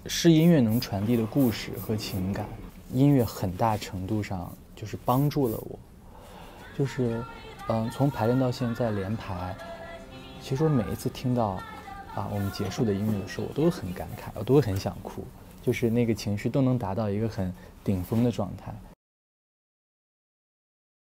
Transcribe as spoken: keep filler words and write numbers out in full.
是音乐能传递的故事和情感。音乐很大程度上就是帮助了我，就是，嗯、呃，从排练到现在连排，其实我每一次听到啊我们结束的音乐的时候，我都很感慨，我都很想哭，就是那个情绪都能达到一个很顶峰的状态。